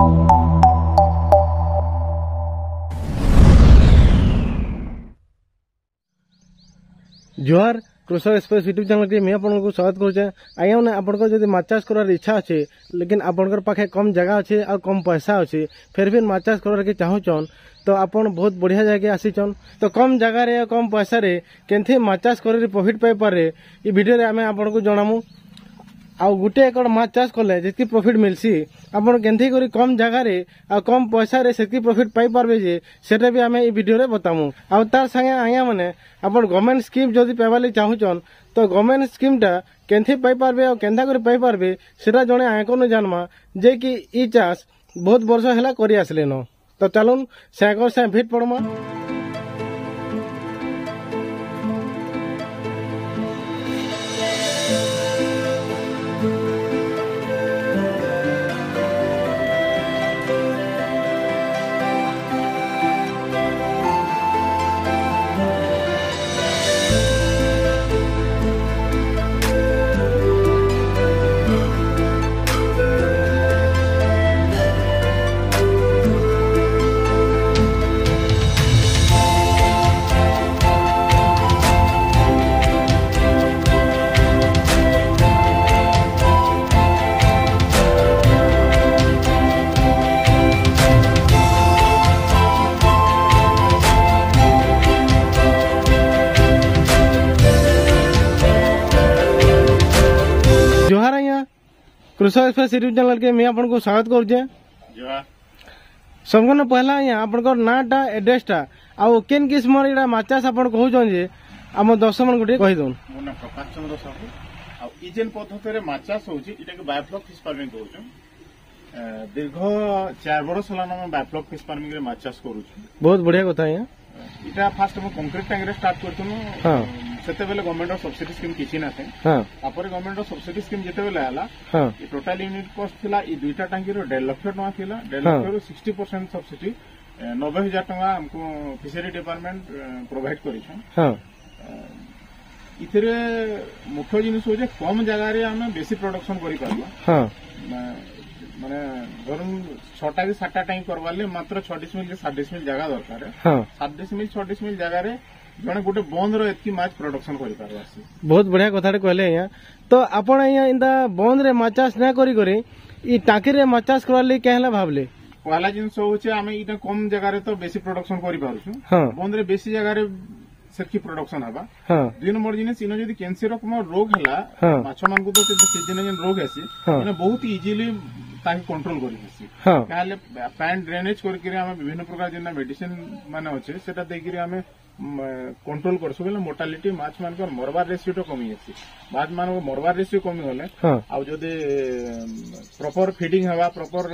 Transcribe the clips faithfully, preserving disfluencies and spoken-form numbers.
जोहार कृषक express YouTube channel के मैं आपको स्वागत करुचे। आज्ञा मैंने आपको जब माछ चाष करार इच्छा अच्छे लेकिन आपंकर पाखे कम जगह अच्छे और कम पैसा अच्छे फिर भी माछ चाष करार के चाहूचन तो आपन बहुत बढ़िया जगह आसीचन। तो कम जगह रे कम पैसा रे केनथि माछ चाष कर प्रॉफिट पाई पारे ये वीडियो रे आमे आपको जणामु। आउ गोटे एकड़ माछ चाष कले जितकी प्रॉफिट मिलसी आपन केनथि करी कम जगह रे आ कम पैसा रे सेतकी प्रॉफिट पाई पारबे जे सेटा भी आमे ई वीडियो रे बतामु। आ तार संगे आया माने आपन गवर्नमेंट स्कीम जदी पाइबाली चाहूचन तो गवर्नमेंट स्कीम टा केनथि पाई पारबे आ केनथा करी पाई पारबे सेटा जणे आयको न जानमा जे कि ई चाष बहुत वर्ष हैला करी आसले न। तो चलुन सागर से भेट पड़मा। जोहार आया कृषक एक्सप्रेस यूट्यूब चैनल के मैं आपको स्वागत करुचे। सबको पहला आया आपन नाटा एड्रेसटा आउ केन किस्म रे माछ चाष आपन कहउछन जे हम दर्शक मन गुटे कहि दोन। मोर नाम प्रकाश चंद्र साहू आ ई जेन पद्धति रे माछ चाष होउची इटा के बायोफ्लॉक फिश फार्मिंग कहउछन। दीर्घ चार बरस होला हम बायोफ्लॉक फिश फार्मिंग रे माछ चाष करूछु। बहुत बढ़िया कथा है। इटा फास्ट हम कंक्रीट टैंक रे स्टार्ट करथुनु। हां सेते बेले गवर्नमेंट सब्सिडी स्कीम किछि ना थे। हां तापर गवर्नमेंट सब्सिडी स्कीम जेते बेले आला हां ई टोटल यूनिट कॉस्ट थिला ई दुईटा टैंकी रो डेढ़ लाख टका थिला। डेढ़ लाख रो साठ परसेंट सब्सिडी नब्बे हजार टका हमको फिशरी डिपार्टमेंट प्रोवाइड करिछन। हां इथरे मुख्य जिनिस हो जे कम जगह रे हम बेसी प्रोडक्शन करि पारबा। हां माने धरन छटा के सातटा टैंक करवाले मात्र छह डिसमिल के सात डिसमिल जगह दरकार है। हां सात डिसमिल छह डिसमिल जगह रे जने गोटे बंद रो एतकी माछ प्रोडक्शन करि पारबासी। बहुत बढ़िया कथा कहले यहाँ। तो आपण यहाँ इंदा बंद रे माछ चाष ना करी करी ई टाकी रे माछ चाष करवाले कहला भाबले पहला जिनस होचे आमे इटा कम जगह रे तो बेसी प्रोडक्शन करि पारुछु। हां बंद रे बेसी जगह रे सेकी प्रोडक्शन हबा। हां दुई नंबर जिनिस इनो जदी कैंसर रकम रोग हला माछ मान को तो सीजन जन रोग आसी इने बहुत इजीली ताकि कंट्रोल करि हेसी। हां काले पैन ड्रेनेज करके हम विभिन्न प्रकार जेना मेडिसिन माने होचे सेटा देकि हमें कंट्रोल कर सबले मोर्टालिटी माछ मान को मरवार रेशियो तो कमी आसी। माछ मान को मरवार रेशियो कमी होले आ जदी प्रॉपर फीडिंग हवा प्रॉपर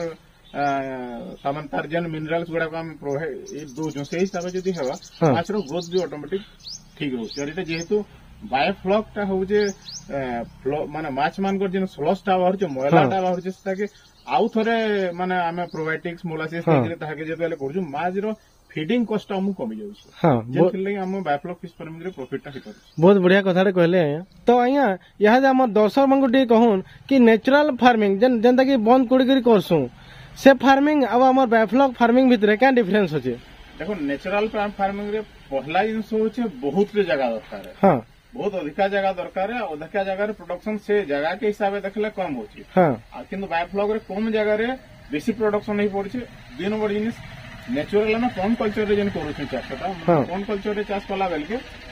सामान तार जन मिनरल्स गुडा को हम प्रोवाइड दो जो से हिसाब जदी हवा माछ रो ग्रोथ भी ऑटोमेटिक ठीक रहउछ। और एटा जेहेतु बायोफ्लॉक टा हो जे माने माछ मान को जन स्लस टा बाहर जे मोयला टा बाहर जे ताके आउ थरे माने हमें प्रोबायोटिक्स मोलासिस के ताके जेतले करजु माछ रो फीडिंग कॉस्ट हम कमी जाउछ। हां जेथि लई हम बायोफ्लॉक फिश फार्मिंग रे प्रॉफिट टा हिकर। बहुत बढ़िया कथा रे कहले आया। तो आया यहा जे हम दर्शक मन को टे कहून कि नेचुरल फार्मिंग जन जनता की बंद कोड़ी करी करसु से फार्मिंग अब हमर बायोफ्लॉक फार्मिंग भितरे क्या डिफरेंस होचे। देखो नेचुरल फार्मिंग रे पहला जिंस होचे बहुत रे जगह दरकार है। हां बहुत अधिका जगह दरकार है। अधिका जगह रे प्रोडक्शन से जगह के हिसाब से देखले कम होची। हां किंतु बायोफ्लॉक रे कम जगह रे बेसी प्रोडक्शन नहीं पड़छे। दुई नंबर जिनिस नेचुरल हम कौन कल्चर रे जन करू चाषटा कौन कल्चर रे चाष कला बेल के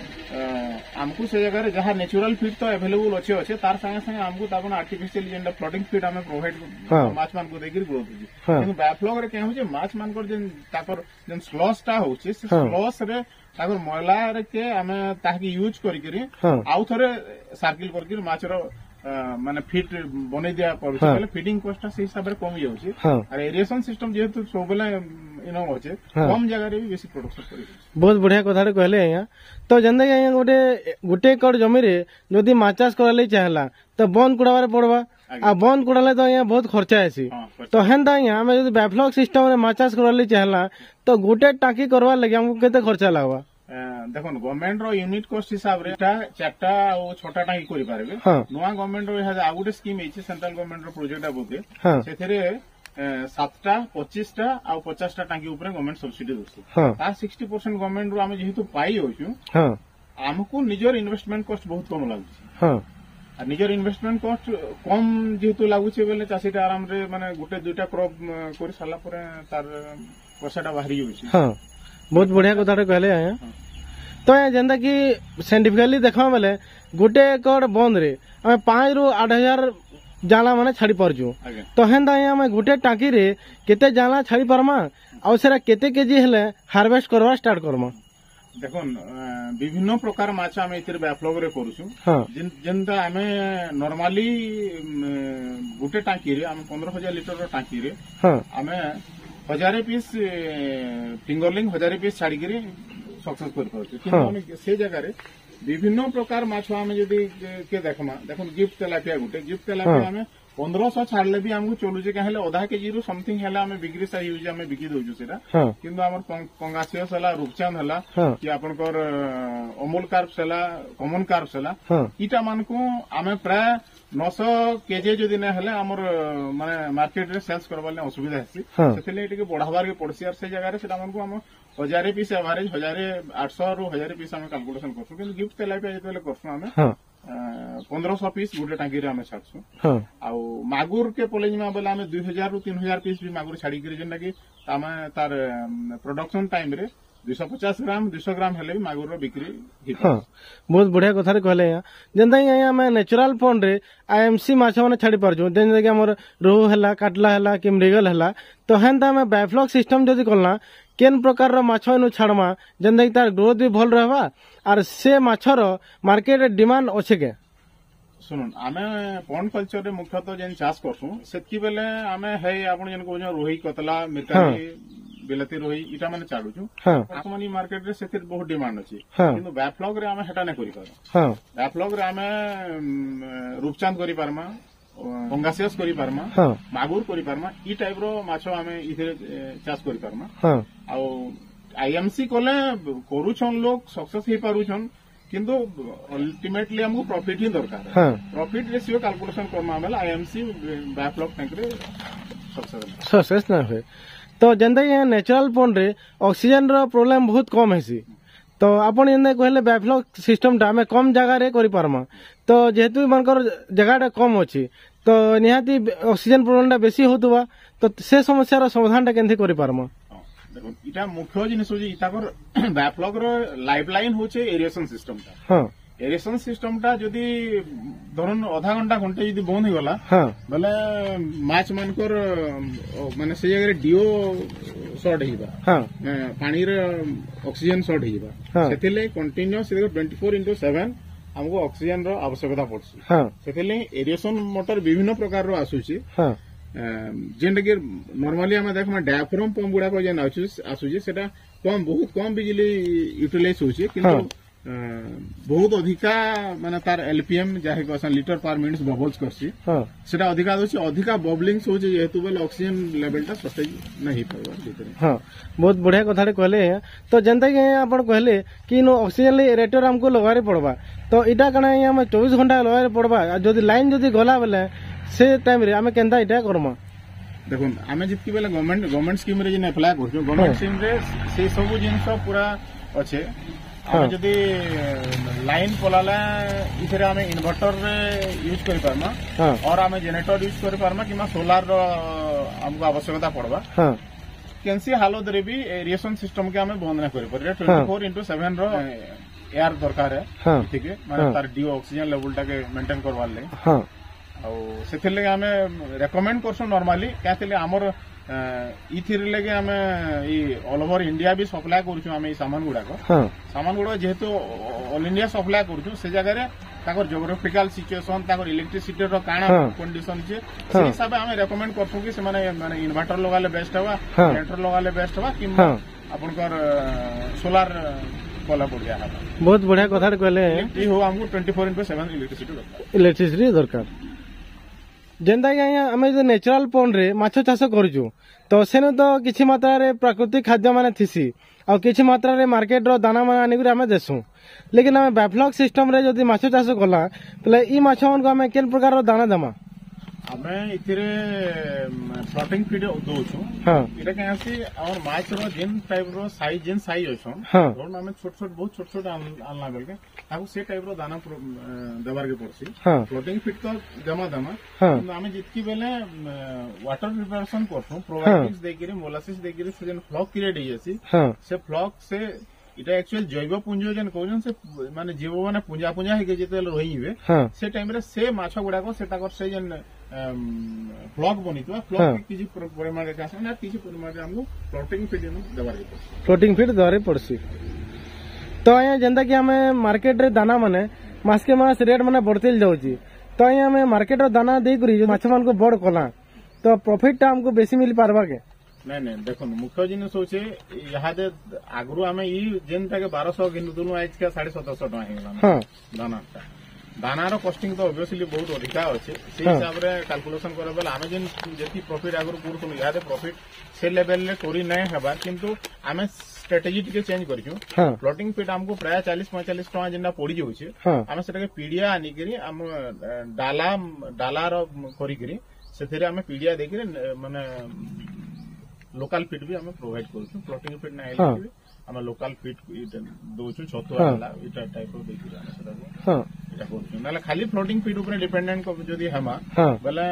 हमको से जगह रे जहां नेचुरल फीड तो अवेलेबल अच्छे अच्छे तार संगे संगे हमको तापन आर्टिफिशियल जेंडा फ्लोटिंग फीड हमें प्रोवाइड माछ मान को देगिर ग्रोथ होची। किंतु बायोफ्लॉक रे के होचे माछ मान को जन तापर जन स्लस टा होची से स्लस रे तापर मोयला रे के हमें ताकि यूज करी करी आउ थरे सर्किल करके माछ रो माने फीड बनै दिया पड़छ पहले फीडिंग कॉस्ट से हिसाब रे कम जाउची। और एरिएशन सिस्टम जेहेतु सोबले इनो होचे कम जगह रे भी बेसी प्रोडक्शन करी। बहुत बढ़िया कथा रे कहले यहाँ। तो जंदा यहाँ गोटे गोटे एकड़ जमी रे जदी माछ चाष करले चाहला तो बंद कुड़ावारे पड़वा आ बंद कुड़ाले तो यहाँ बहुत खर्चा आसी। तो हेंदा यहाँ हमें जदी बायोफ्लॉक सिस्टम रे माछ चाष करले चाहला तो गोटे टाकी करवा लगे हमको केते खर्चा लागबा। देखो गवर्नमेंट रो यूनिट कॉस्ट हिसाब रे चारटा और छटा टाकी करि पारबे। नुआ गवर्नमेंट रो आ गोटे स्कीम एछि सेंट्रल गवर्नमेंट रो प्रोजेक्ट आ बोते सेथरे सातटा पच्चीसटा आ पचासटा टांकी ऊपर गवर्नमेंट सब्सिडी दोसी ता सिक्सटी परसेंट गवर्नमेंट रु आमे जेहेतु पाई होछु हमको निजर इन्वेस्टमेंट कॉस्ट बहुत कम लागुछि निजर इन्वेस्टमेंट कॉस्ट कम जेहेतु लागुछि बेले चासीटा आराम रे माने गुटे दुईटा क्रॉप करि साला परे तार पैसाटा बाहरी होछि हां बहुत बढ़िया कथा कहले आया तो जेंदा कि साइंटिफिकली देखा बेले गोटे एकड़ बंद रे आमे पांच रु आठ हजार जाला माने छाड़ी परजु तो हेंदा आमे गोटे टांकी रे केते जाला छाड़ी परमा आ सेरा केते केजी हेले हार्वेस्ट करवा स्टार्ट करमा देखोन विभिन्न प्रकार माछ आमे इतिर बैफ्लॉग रे करूछु जेंदा आमे नॉर्मली गोटे टांकी रे आमे पंद्रह हजार लीटर रो टांकी रे आमे हजारे पीस फिंगरलिंग हजारे पीस छाड़ी गिरी सक्सेस कर पाउछु किंतु से जगह रे विभिन्न प्रकार माछ आमे जदी के देखमा देखोन गिफ्ट तेलापिया गोटे गिफ्ट तेलापिया आमे पंद्रह सौ छाड़ले भी हमको चलुचे कहले आधा केजी रु समथिंग हैला हमें बिक्री सही होजे हमें बिकी दोजु सेटा किंतु हमर पंगासियस हला रूपचांद हला कि आपनकर अमूल कार्ब्स हला कॉमन कार्ब्स हला इटा मान को हमें प्राय नौ सौ केजी जदी ने हले हमर माने मार्केट रे सेल्स करबाले असुविधा हेसी सेतले एटिके बढ़ाबार के पड़सी आर से जगह रे सेटा मान को हम हजारे पीस एवरेज हजारे आठ सौ रु हजारे पीस हम कैलकुलेशन करछु किंतु गिफ्ट तेलापिया जेतले करछु हमें पंद्रह सौ पीस गोटे टांकी रे छाड़सु आउ मागुर के पलेजिमा बेला आमे दुई हजार रु तीन हजार पीस भी मागुर छाड़ी करी जेंटा कि आमे तार प्रोडक्शन टाइम रे दो सौ पचास ग्राम दो सौ ग्राम हेले भी मागुर रो बिक्री हां बहुत बढ़िया कथा रे कहले या जेंटा कि आमे नेचुरल पॉन्ड रे आईएमसी माछ माने छाड़ी परजु जेंटा कि हमर रोहू हला काटला हला कि मृगल हला तो हेंता आमे बायोफ्लॉक सिस्टम जदी करला केन प्रकार रो माछ नु छाड़मा जेंटा कि तार ग्रोथ भी भल रहबा आर से माछर मार्केट रे डिमांड अछि के सुन आमे पॉन्ड कल्चर रे मुख्यतः जेन चाष करसु सेति बेले आमे हे आपण जेन को रोही कतला मिरकाली बिलती रोही इटा माने चाडुछु आकमानी मार्केट रे सेति बहुत डिमांड अछि किंतु बायोफ्लॉग रे आमे हेटा नै करि पार हां बायोफ्लॉग रे आमे रूपचांद करि पारमा पंगासियस करि पारमा मागुर करि पारमा ई टाइप रो माछो आमे इथे चाष करि पारमा हां आ आईएमसी कोले करूछन लोग सक्सेस हे पारुछन किंतु अल्टीमेटली हमको प्रॉफिट ही दरकार है प्रॉफिट रेशियो कैलकुलेशन करना बेला आईएमसी बायोफ्लॉक टैंक रे सक्सेस सक्सेस ना होय तो जेंदा ये नेचुरल पॉन्ड रे ऑक्सीजन रो प्रॉब्लम बहुत कम हेसी तो आपण एने कहले बायोफ्लॉक सिस्टम टा में कम जगह रे करि पारमा तो जेहेतु मनकर जगह टा कम अछि तो निहाती ऑक्सीजन प्रॉब्लम टा बेसी होतबा तो से समस्या रो समाधान टा केनथे करि पारमा देखो इटा मुख्य जिनिस होजी इटाकर बायोफ्लॉक रो लाइफलाइन होचे एरिएशन सिस्टम टा हां एरिएशन सिस्टम टा जदी धरन आधा घंटा घंटे जदी बंद हो गला हां बले माछ मानकर माने से जगह रे डीओ शॉर्ट हेबा हां पानी रे ऑक्सीजन शॉर्ट हेबा सेतिले कंटीन्यूअस चौबीस इंटू सात हमको ऑक्सीजन रो आवश्यकता पड़सी हां सेतिले एरिएशन मोटर विभिन्न प्रकार रो आसुची हां जेंटा कि नॉर्मली हमें देखमा डायाफ्राम पंप गुडा को जेन आसुची सेटा कम बहुत कम बिजली यूटिलाइज होची किंतु बहुत अधिका माने तार एलपीएम जाहे को लीटर पर मिनट बबल्स करसी हां सेटा अधिका होची अधिका बबलिंग्स होची जेहेतु बेल ऑक्सीजन लेवल ता सटेज नहीं पावा भीतर हां बहुत बढ़िया कथा कहले तो जेंता कि आपण कहले कि नो ऑक्सीजन रेटर हमको लगारे पड़बा तो इटा कना हम चौबीस घंटा लगारे पड़बा जदी लाइन जदी गला बेले से टाइम रे हमें केंदा इटा करमा देखो आमे जितकी बेले गवर्नमेंट गवर्नमेंट स्कीम रे जे अप्लाई करछु गवर्नमेंट स्कीम रे से सब जिंस पूरा अच्छे आमे जदी लाइन पलाला इथरे आमे इन्वर्टर रे यूज करि पारमा और आमे जनरेटर यूज करि पारमा किमा सोलार रो हमको आवश्यकता पड़बा हां केनसी हालत रे भी एरिएशन सिस्टम के आमे बंद ना करि पर चौबीस इंटू सात रो एयर दरकार है ठीक है माने तार डी ऑक्सीजन लेवल टा के मेंटेन करवा ले हां से आमे रेकमेंड करसु नॉर्मली क्या आमर इथिर लगे आमे ऑल ओवर इंडिया भी सप्लाई करछु आमे सामान गुडाक सामान गुडा जेहेतु ऑल इंडिया सप्लाई करछु से जगह रे ताकर ज्योग्राफिकल सिचुएशन ताकर इलेक्ट्रिसिटी रो काना कंडीशन छे से हिसाब आमे रेकमेंड करछु कि से माने माने इन्वर्टर लगाले बेस्ट हवा जनरेटर लगाले बेस्ट हवा कि आपनकर सोलार कोला पड़िया हवा बहुत बढ़िया कथा कहले ई हो हमको चौबीस इंटू सात इलेक्ट्रिसिटी दरकार इलेक्ट्रिसिटी दरकार जेंदा कि आमे जो नेचुरल पॉन्ड रे माछ चाष करूछु तो सेनो तो किछि मात्रा रे प्राकृतिक खाद्य माने थिसी आ किछि मात्रा रे मार्केट रो दाना माने आनी आमे देसु लेकिन आमे बायोफ्लॉक सिस्टम रे जदी माछ चाष कला तले ई माछ मन को आमे केन प्रकार रो दाना दमा आमे इथिरे फ्लोटिंग फीड दउछु हां इटा के आसी और माछ रो जिन टाइप रो साइज जिन साइज होछन हां रोन हमें छोट छोट बहुत छोट छोट आनला बेल के ताको से टाइप रो दाना देबार के पड़सी हां फ्लोटिंग फीड तो जमा दमा हां हमें जितकी बेले वाटर प्रिपरेशन करथु प्रोबायोटिक्स देगिरी मोलासिस देगिरी से जन फ्लॉक क्रिएट हेसी हां से फ्लॉक से इटा एक्चुअल जैव पुंज जन कहउन से माने जीव माने पुंजा पुंजा हे के जेते रहिबे से टाइम रे से माछ गुडा को सेटा कर से जन फ्लॉक बनितवा फ्लॉक किछि परिमाण रे आसे ना किछि परिमाण रे हमको फ्लोटिंग फीड देबार के फ्लोटिंग फीड दरे पड़सी तो आया जेंदा कि हमें मार्केट रे दाना माने मास के मास रेट माने बढ़तेल जाउची तो आया हमें मार्केट रो दाना दे करी माछ मान को बड़ कला तो प्रॉफिट टा हमको बेसी मिल पारबा के नहीं नहीं देखो मुख्य जिन होचे यहाँ दे आगु आम जेनटा के बारह सौ किनुलु आज के साढ़े सतर सौ टका दाना दानार कस्टिंग तो ऑब्वियसली बहुत अधिका अच्छे से हिसाब से कैलकुलेशन करे बेले आम जेन जी प्रॉफिट आगु करूँ यहाँ प्रॉफिट से लेवल करी नहीं हेबा किंतु आम स्ट्रेटेजी टिके चेंज करिछु फ्लोटिंग फीड हमको प्राय चालीस पैंतालीस टका जेनटा पड़ी जाउछे आम सेटा पीडिया आनिकरी आम डाला डालार करिकरी सेथिरे आम पीडिया देकरी माने लोकल फीड भी हमें प्रोवाइड करूँ फ्लोटिंग फीड ना आम लोकल फीड दउछु छतुआ वाला इटा टाइप रो देकरी आम सेटा हां इटा करूँ ना खाली फ्लोटिंग फीड ऊपर डिपेंडेंट को जदी हमा बेले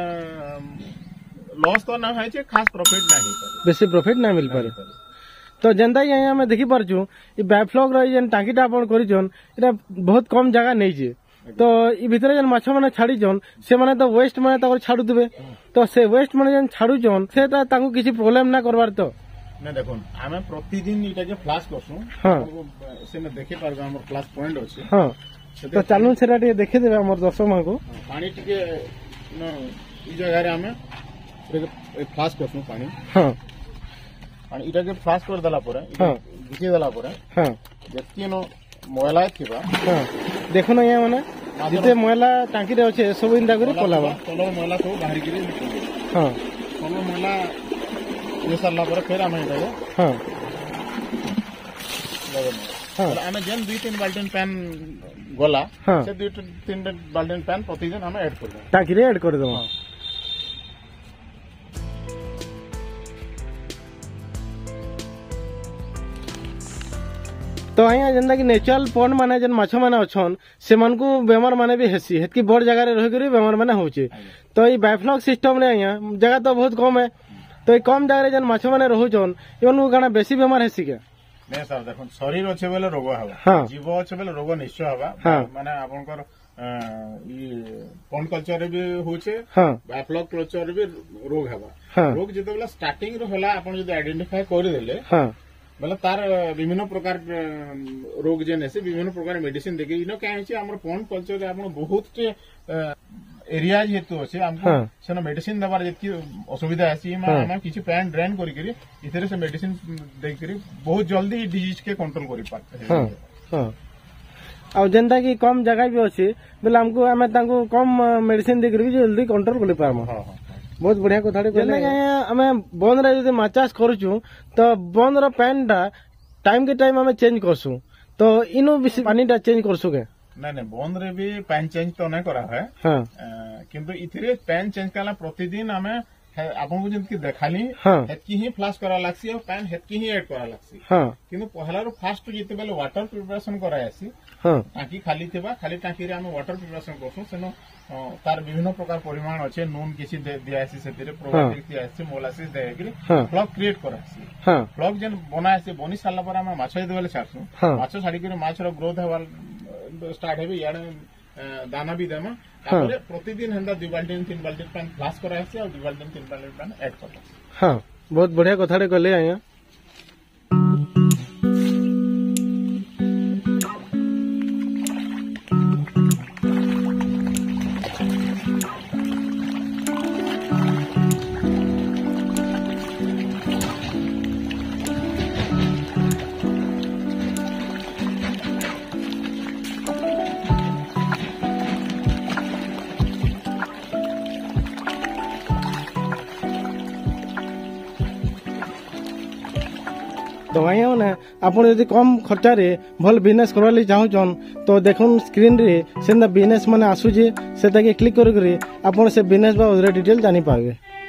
लॉस तो ना है खास प्रॉफिट ना ही बेसी प्रॉफिट ना मिल पारे तो जेंदा ही आम देखि पारछु ई बायोफ्लॉक रो जेन टांकीटा आपण करिजन एटा बहुत कम जगह नै जे तो ई भितर जेन माछ माने छाड़ीजन से माने तो वेस्ट माने तकर छाडु देबे तो से वेस्ट माने जेन छाडुजन सेटा ताकू किछि प्रॉब्लम ना करबार तो नै देखोन आमे प्रतिदिन इटा के फ्लैश करसु हां सेने देखि पारबे हमर फ्लैश पॉइंट अछि हां तो चालू सेटा के देखि देबे हमर दर्शक मान को पानी टिके न ई जगह रे आमे फ्लैश करसु पानी हां आणि इटा के फ्लैश कर दला परे हां घिची दला परे हां जति न मोयला थिबा हां देखो ना ये माने जिते मोयला टांकी रे अछि सब इंदा करी पलाबा तलो मोयला सब बाहर करी हां तलो मोयला ये सरला पर फिर आमे इटा हां हां आमे जन दुई तीन बाल्टीन पैन गोला से दुई तीन बाल्टीन पैन प्रतिदिन हमें ऐड कर दो टांकी रे ऐड कर दो तो अँ जेनता कि नेचुरल पॉन्ड माने जन माछ माने अछन से मन को बेमार माने भी हेसी हेतकी बड़ जगह रे रह करी बेमार माने होचे तो ई बायोफ्लॉक सिस्टम रे अँ जगह तो बहुत कम है तो ई कम जगह रे जन माछ माने रहउचन एवन को गाना बेसी बेमार हेसी के नै सर देखो शरीर अच्छे बेले रोग हवा जीव अच्छे बेले रोग निश्चय हवा माने आपनकर ई पॉन्ड कल्चर रे भी होचे बायोफ्लॉक कल्चर रे भी रोग हवा रोग जते बेला स्टार्टिंग रो होला आपन जदी आइडेंटिफाई कर देले मतलब तार विभिन्न प्रकार रोग जेन है विभिन्न प्रकार मेडिसिन देके इनो क्या है हमर पॉन्ड कल्चर रे आपन बहुत एरिया हेतु अछि हमको सेना मेडिसिन दबार जति असुविधा आसी मा हम किछि पैन ड्रेन करि करि इथरे से मेडिसिन दे करि बहुत जल्दी डिजीज के कंट्रोल करि पाते हां हां आ जेंदा कि कम जगह भी अछि बेला हमको हमें तांको कम मेडिसिन दे करि जल्दी कंट्रोल करि पाम हां हां बहुत बढ़िया कथा कहले हमें बंद रे माछ चाष करूछु तो बंद रो पैन टा टाइम के टाइम हमें चेंज करसु तो इनो पानी टा चेंज करसु के नहीं नहीं बंद रे भी पैन चेंज तो नहीं करा है हाँ। किंतु इथिरे पैन चेंज करला प्रतिदिन हमें आपन को जंत की देखाली हेतकी ही फ्लैश करा लागसी और पैन हेतकी ही ऐड करा लागसी हां किंतु पहला रो फास्ट जिते बेले वाटर प्रिपरेशन करा आसी हां टांकी खाली थिबा खाली टांकी रे हम वाटर प्रिपरेशन करसु सेनो तार विभिन्न प्रकार परिमाण अच्छे नून किसी दिया आसी सेतिरे प्रोबायोटिक्स दिया आसी मोलासिस दे कि फ्लॉक क्रिएट करा आसी हां फ्लॉक जन बना आसी बनी साला पर हम माछ दे बेले छाड़सु माछ छाड़ी के माछ रो ग्रोथ हेबा स्टार्ट हेबे याडे दाना भी देमा तापर प्रतिदिन हंदा दु बाल्टी तीन बाल्टी पानी फ्लाश करा आसी और दु बाल्टी तीन बाल्टी पानी ऐड करा हां बहुत बढ़िया कथारे कहले आया तो भाई ना आपन यदि कम खर्चा रे भल बिजनेस करवा ਲਈ चाहूचन तो देखुन स्क्रीन रे सेंदा बिजनेस माने आसुजे सेता के क्लिक कर करे आपन से बिजनेस बा डिटेल जानि पावे।